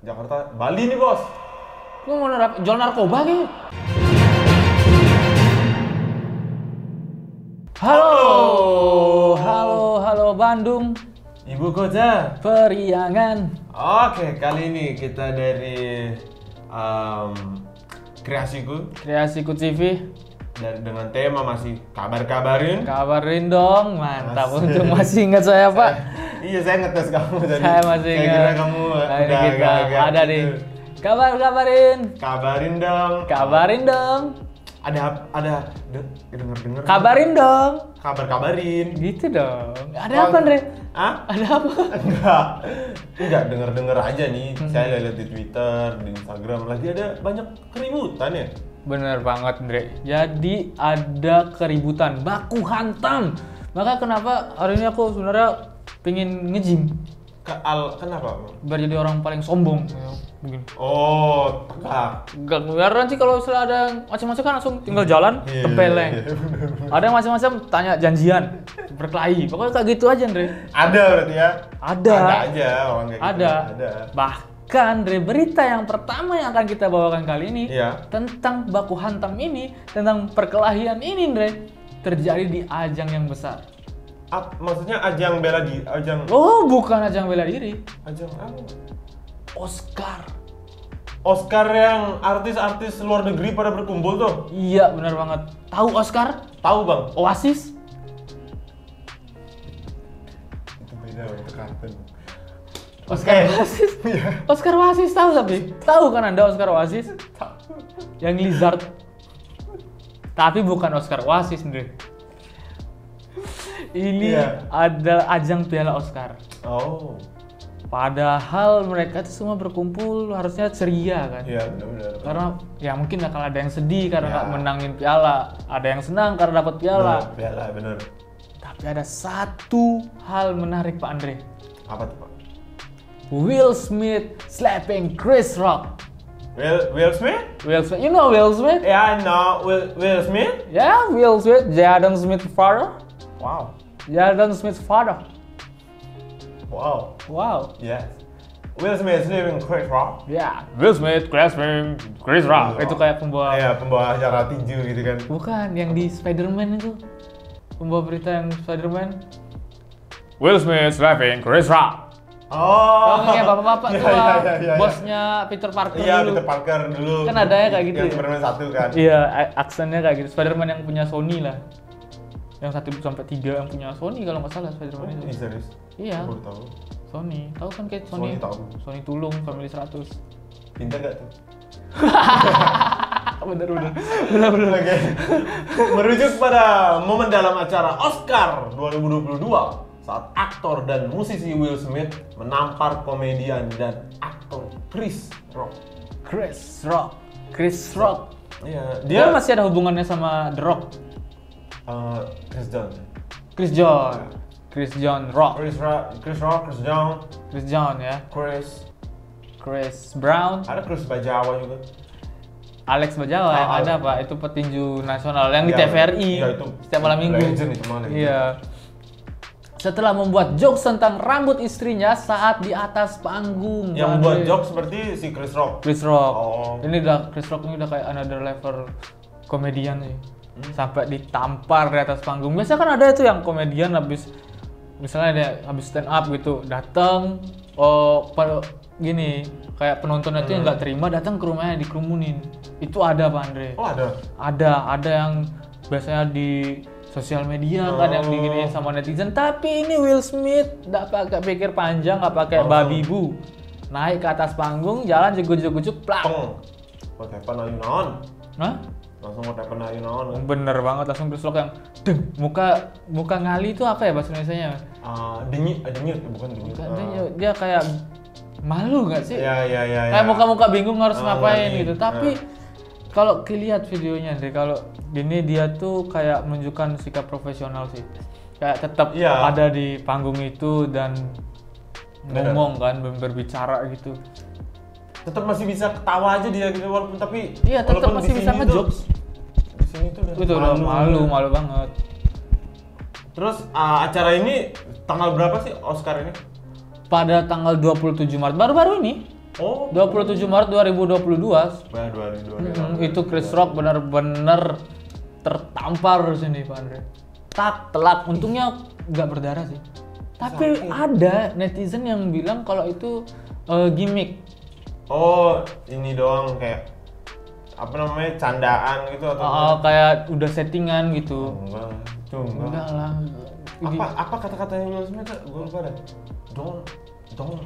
Jakarta, Bali nih bos. Lu mau jual narkoba gitu? Halo Bandung, Ibu kota. Periangan. Oke, kali ini kita dari Kreasiku Kreasiku TV. dengan tema masih kabarin. Kabarin dong, mantap. Asik. Untuk masih ingat saya Pak. Iya, saya ngetes kamu tadi. Saya masih Saya ingat. kira kamu Nah, ini udah kita agak-agak ada gitu. nih. Kabarin. Kabarin dong. Kabarin dong. Denger. Kabarin dong. Kabarin. Gitu dong. Ada apa, Andre? Hah? Ada apa? Enggak, denger aja nih. Saya lihat di Twitter, di Instagram lagi ada banyak keributan ya. Bener banget, Andre. Jadi ada keributan, baku hantam. Maka kenapa hari ini aku sebenarnya pengen nge-gym Kenapa? biar jadi orang paling sombong. Ya, begini. Oh, tegak. Enggak, biar nanti kalau misalnya ada yang macam-macam kan langsung tinggal jalan, Iya, tempeleng. iya, bener. Ada yang macam-macam tanya janjian, berkelahi. Pokoknya kayak gitu aja, Andre. Ada berarti ya? Ada. Ada aja orang kayak gitu. Ada. Bahkan Andre, berita yang pertama yang akan kita bawakan kali ini Iya. tentang baku hantam ini, tentang perkelahian ini, Andre, terjadi di ajang yang besar. Maksudnya ajang bela diri, ajang Oh, bukan ajang bela diri, apa? Oscar. Oscar yang artis-artis luar negeri pada berkumpul tuh. Iya, benar banget. Tahu Oscar? Tahu bang? Oasis? Itu beda itu kartun. Oscar Oasis? Oscar Oasis tahu tapi? Tahu kan Anda Oscar Oasis? Yang Lizard. Tapi bukan Oscar Oasis, Andre. Ini Iya. ada ajang Piala Oscar. Oh, Padahal mereka itu semua berkumpul harusnya ceria kan. iya benar-benar. Karena ya mungkin bakal ada yang sedih karena Ya. nggak menangin piala, ada yang senang karena dapat piala. Piala benar. Tapi ada satu hal menarik Pak Andre. Apa tuh pak? Will Smith slapping Chris Rock. Will Smith? Will Smith, you know Will Smith? Yeah, I know. Will Smith? Yeah, Will Smith, Jaden Smith's father. Wow. Jaden Smith's father. Wow. Wow. Yes. Will Smith living Chris Rock. Ya, Will Smith slapping Chris Rock. Itu kayak pembawa. Iya, pembawa acara tinju gitu kan. Bukan, yang di Spider-Man itu. Pembawa berita yang Spider-Man. Will Smith slapping Chris Rock. Oh. Kayak bapak-bapak Iya, tua, iya. bosnya Peter Parker Iya, dulu. Peter Parker dulu. Kan ada ya kayak gitu Yang ya? Spider-Man 1 kan. Iya, aksennya kayak gitu. Spider-Man yang punya Sony lah. Yang 1 sampai 3 yang punya Sony kalau nggak salah Spider-Man Ini itu. serius? Iya. Baru tahu. Sony. Tahu kan kayak Sony? Sony tahu. Sony Tulung Family 100. Pintar gak tuh? Bener. Oke. Merujuk pada momen dalam acara Oscar 2022 saat aktor dan musisi Will Smith menampar komedian dan aktor Chris Rock. Chris Rock. Iya, Dia dia masih ada hubungannya sama The Rock. Chris John. Chris John Rock. Chris John, Chris John ya. Chris Brown. ada Chris Bajawa juga. Alex Bajawa yang Ah, ada Pak, itu petinju nasional yang di Iya, TVRI iya, itu setiap malam minggu. legend itu malah legend. Iya. Setelah membuat jokes tentang rambut istrinya saat di atas panggung. Yang Pak buat Andre. joke seperti si Chris Rock. Chris Rock. Oh. Chris Rock ini udah kayak another level komedian sih. Sampai ditampar di atas panggung. Biasanya kan ada itu yang komedian habis misalnya dia habis stand up gitu, datang gini, kayak penontonnya itu yang nggak terima datang ke rumahnya dikerumunin. Itu ada Pak Andre. Oh, ada. Ada yang biasanya di sosial media kan yang diginiin sama netizen. Tapi ini Will Smith nggak pakai pikir panjang, nggak pakai babi bu. Naik ke atas panggung, jalan jegujuk-jegujuk, plak. Peng. Pakai penayunan. Hah? Langsung pakai penayunan. Bener banget, langsung Chris Rock yang deng, muka ngali itu apa ya bahasa Indonesianya? Denyut, bukan denyut. Dia kayak malu nggak sih? Iya. Kayak muka-muka bingung harus ngapain ngerti. gitu. Tapi kalau dilihat videonya deh, kalau ini dia tuh kayak menunjukkan sikap profesional sih. Kayak tetap Iya. ada di panggung itu dan Bener. ngomong kan, berbicara gitu. Tetap masih bisa ketawa aja dia gitu walaupun tapi Iya, tetap walaupun masih di bisa sini ngejokes. Di sini tuh Itu udah malu banget. Terus acara ini tanggal berapa sih Oscar ini? Pada tanggal 27 Maret baru-baru ini. Oh, 27 Maret 2022. Nah, 2022. Itu Chris Rock benar-benar tertampar di sini Pak Andre. Tak telak, untungnya nggak berdarah sih. Tapi ada netizen yang bilang kalau itu gimmick. Oh, ini doang kayak apa namanya, candaan gitu atau Kayak udah settingan gitu. enggak, itu enggak. Enggak lah. Apa kata-katanya Will Smith? Gue lupa deh. Don't.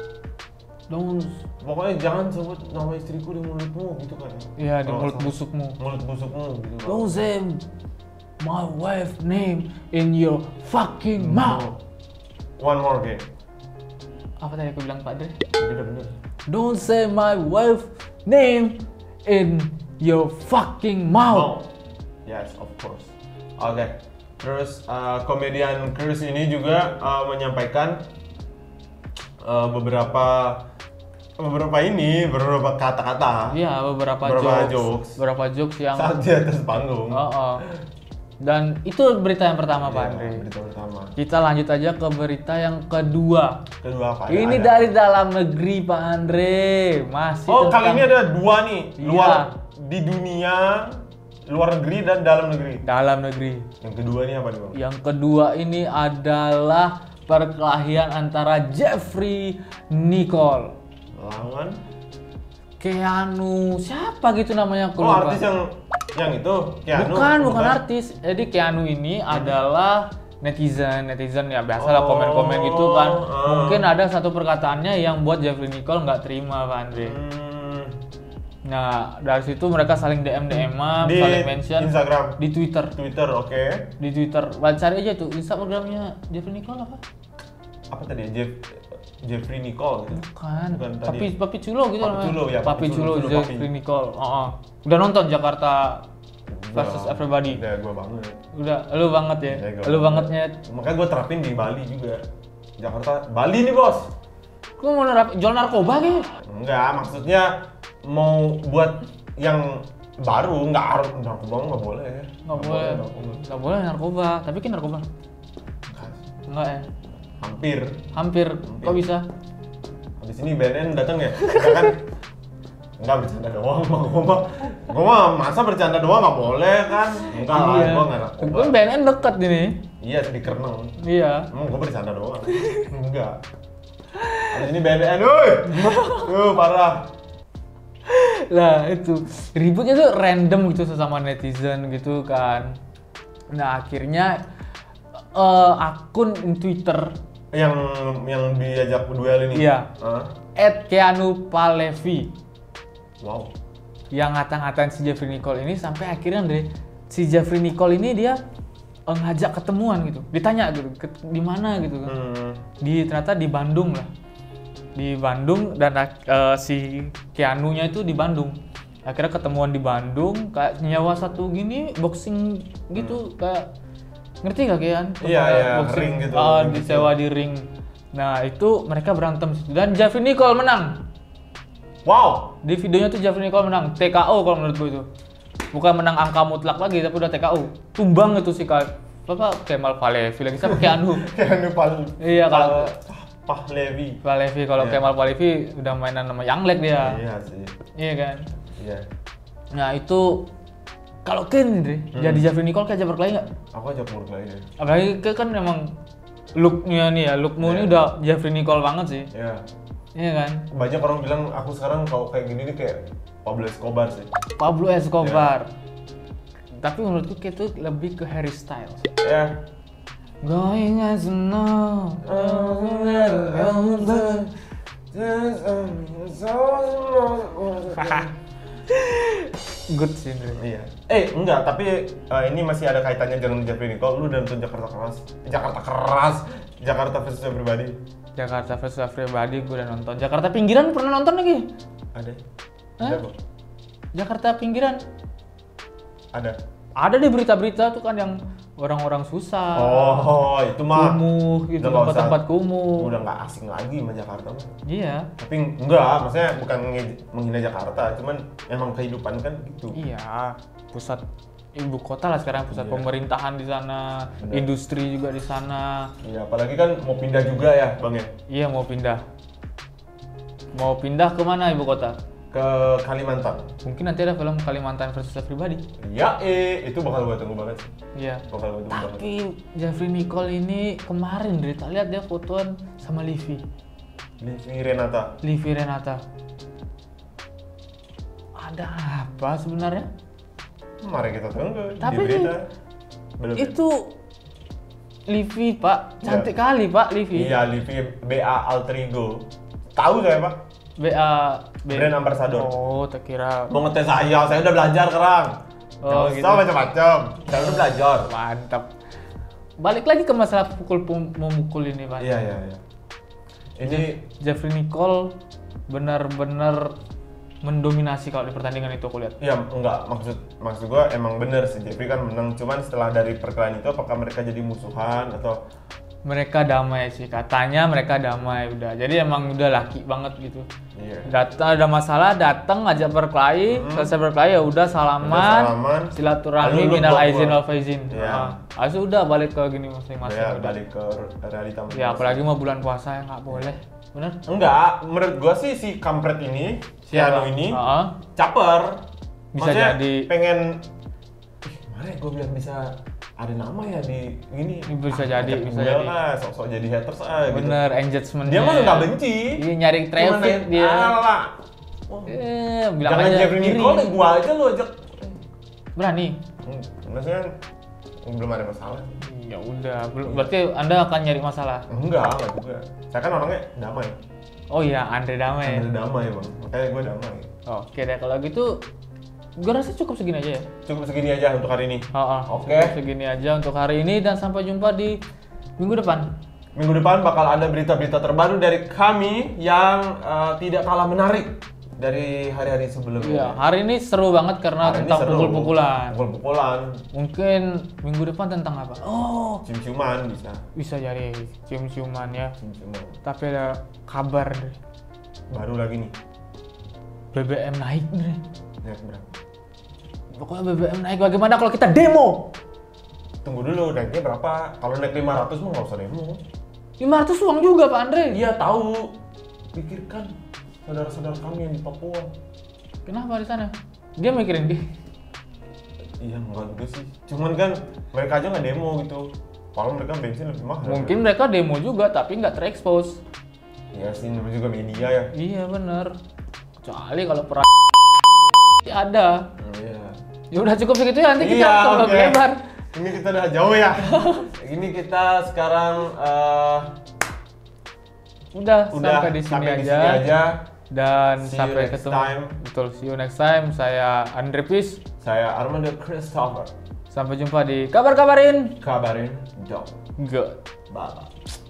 Pokoknya jangan sebut nama istriku di mulutmu gitu kan. Iya, di Kalau mulut nggak busukmu. salah. Mulut busukmu gitu. Don't say my wife name in your fucking mouth. One more game. Apa tadi aku bilang Pak Dre? Bener. Don't say my wife name in your fucking mouth. Yes, of course. Oke. Terus komedian Chris ini juga menyampaikan beberapa kata-kata Iya, beberapa jokes jokes yang saat di atas panggung. Dan itu berita yang pertama Pak Andre. Berita pertama. Kita lanjut aja ke berita yang kedua. Kedua apa? Ini dari dalam negeri Pak Andre. Masih Kali ini ada dua nih. Iya. Di dunia, luar negeri dan dalam negeri. Dalam negeri. Yang kedua ini apa nih, Bang? Yang kedua ini adalah perkelahian antara Jeffrey Nicole Lawan Keanu, siapa gitu namanya aku lupa. artis yang itu Keanu. Bukan artis. Jadi Keanu ini adalah netizen ya biasalah komen-komen gitu kan. Mungkin ada satu perkataannya yang buat Jeffrey Nicole nggak terima Pak Andre. Nah, dari situ mereka saling DM-an, Di saling mention Instagram, di Twitter. oke. Di Twitter, cari aja tuh Instagramnya Jeffrey Nicole apa? Apa tadi ya? Jeffrey Nicole gitu. Bukan tadi. Papi Culo gitu Papi namanya. Culo, ya, Papi Papi Culo, Culo, Jeffrey Papi. Nicole. Udah nonton Jakarta versus Everybody? Udah gua banget. Udah, lu banget ya? Udah, gua Lu banget. bangetnya. Makanya gua terapin di Bali juga. Jakarta, Bali nih, Bos. Lu mau jual narkoba gitu? Enggak, maksudnya mau buat yang baru, nggak harus narkoba nggak boleh. Nggak boleh. Nggak boleh narkoba, tapi kan narkoba. Enggak ya? Hampir. Kok bisa? Habis ini BNN datang ya? Kita kan nggak bercanda doang, gua mah masa bercanda doang nggak boleh kan? Enggak lah, gua nggak narkoba. Kan BNN dekat ini. Iya, di Kernel. Iya. Emang gua bercanda doang. Enggak. Habis ini BNN, parah. Lah itu ributnya tuh random gitu sesama netizen gitu kan. Nah akhirnya akun Twitter yang diajak duel ini. iya @KeanuPalevi Wow. yang ngata-ngatain si Jeffrey Nicole ini sampai akhirnya si Jeffrey Nicole ini dia ngajak ketemuan gitu, ditanya gitu di mana gitu kan. Ternyata di Bandung lah. Di Bandung dan si Keanu-nya itu di Bandung. Akhirnya ketemuan di Bandung, kayak nyewa satu gini boxing gitu, kayak ngerti gak Kean? Iya, boxing, ring gitu. disewa di ring. Nah itu mereka berantem situ dan Jeffrey Nicole menang. Wow. Di videonya tuh Jeffrey Nicole menang, TKO kalau menurut gue itu. Bukan menang angka mutlak lagi, tapi udah TKO. Tumbang itu sih Kemal Palevi lagi sama Keanu. Keanu Iya kalau Palevi. kalau Iya. Kemal Palevi udah mainan sama Young Leg dia. Iya sih. Iya kan? Iya. Nah itu kalau Ken nih, jadi Jeffrey Nicole kayak berkelahi nggak? Aku ajak Murk lagi deh. Apalagi kan emang looknya nih ya, lookmu ini udah Jeffrey Nicole banget sih. Iya. Iya kan? Banyak orang bilang aku sekarang kalau kayak gini nih kayak Pablo Escobar sih. Pablo Escobar. Tapi menurutku itu lebih ke Harry Styles. Ya. Going as no. Good sih Andre. Iya. Enggak, tapi ini masih ada kaitannya dengan Jeffrey Nicole. Lu udah nonton Jakarta versus Everybody. Jakarta versus Everybody gue udah nonton. Jakarta Pinggiran pernah nonton lagi? Ada. Hah? Ada kok. Jakarta Pinggiran Ada. ada di berita-berita tuh kan yang orang-orang susah. Oh, itu mah kumuh gitu, udah nggak usah. tempat-tempat kumuh. Udah nggak asing lagi sama Jakarta mah. Iya. Tapi enggak, maksudnya bukan menghina Jakarta, cuman emang kehidupan kan gitu. Iya, pusat ibu kota lah sekarang, pusat Iya. pemerintahan di sana, Benar. industri juga di sana. Iya, apalagi kan mau pindah juga ya, Bang ya. Iya mau pindah. Mau pindah ke mana ibu kota? Ke Kalimantan. Mungkin nanti ada film Kalimantan versus Everybody. Ya, itu bakal gue tunggu banget sih. Iya. Bakal gue tunggu banget. Tapi Jeffrey Nicole ini kemarin Rita lihat dia fotoan sama Livi Renata. Ada apa sebenarnya? Mari kita tunggu. Tapi di berita. Belum. Itu Livi Pak, cantik kali Pak Livi. Iya, Livi BA Alter Ego. Tahu saya Pak? Brand ambassador. Oh, tak kira. Mau ngetes saya udah belajar sekarang. Oh, Jangan gitu. macam-macam. Saya udah belajar. Mantap. Balik lagi ke masalah memukul ini Pak. Iya. Ini Jeffrey Nicole benar-benar mendominasi kalau di pertandingan itu aku lihat. ya enggak, maksud gua emang bener sih Jeffrey kan menang, cuman setelah dari perkelahian itu apakah mereka jadi musuhan atau Mereka damai sih, katanya mereka damai udah. Jadi emang udah laki banget gitu. iya. Ada masalah, datang ngajak berkelahi, selesai berkelahi ya udah salaman, silaturahmi, Lalu lu minal blok aizin gua. wal faizin. Iya. Habis itu udah balik ke gini masing-masing. Ya udah. balik ke realita masing-masing. Ya apalagi mau bulan puasa ya nggak boleh, bener? Enggak, menurut gua sih si kampret ini, si Anu ini Heeh. caper. Bisa Maksudnya jadi. pengen gimana ya gua bilang bisa ada nama ya di ini. Bisa jadi, ajak bisa duel jadi. lah, sok-sok jadi haters gitu. Bener, engagement. Dia mah nggak benci. Iya, nyari traffic dia. Alah. Bilang Jangan aja Jeffrey iri. Nicole, gua aja lu ajak. Berani. Maksudnya belum ada masalah. Ya udah, berarti Anda akan nyari masalah. Enggak juga. Saya kan orangnya damai. Oh iya, Andre damai. Ada damai bang, makanya gue damai. Oke deh, kalau gitu gue rasa cukup segini aja ya. Cukup segini aja untuk hari ini. Oke. Cukup segini aja untuk hari ini dan sampai jumpa di minggu depan. Minggu depan bakal ada berita-berita terbaru dari kami yang tidak kalah menarik dari hari-hari Iya, sebelumnya. hari ini seru banget karena Hari ini tentang seru. pukul-pukulan. Pukul-pukulan, Mungkin minggu depan tentang apa? Oh, cium-ciuman bisa. bisa jadi cium-ciuman ya. Cium-ciuman. Tapi ada kabar nih, Baru lagi nih. BBM naik nih. Naik berapa? Pokoknya BBM naik. Bagaimana kalau kita demo? Tunggu dulu, naiknya berapa? Kalau naik 500 mah nggak usah demo. 500 uang juga Pak Andre. Iya tahu. Pikirkan saudara-saudara kami yang di Papua. Kenapa di sana? Dia mikirin dia. Iya enggak juga sih. Cuman kan mereka aja nggak demo gitu. Kalau mereka bensin lebih mahal. Mungkin mereka demo juga tapi nggak terekspos. Iya sih, namanya juga media ya. Iya bener. Kecuali kalau perang ada. Iya. Ya udah cukup segitu ya, nanti kita Iya, coba oke. lebar. Ini kita udah jauh ya. Ini kita sekarang Udah, udah sampai di sini sampai aja. Dan See you sampai next ketemu. time. Betul, see you next time. Saya Andre Pis. Saya Armando Christopher. Sampai jumpa di kabar-kabarin. Kabarin, jauh. Good. Bye.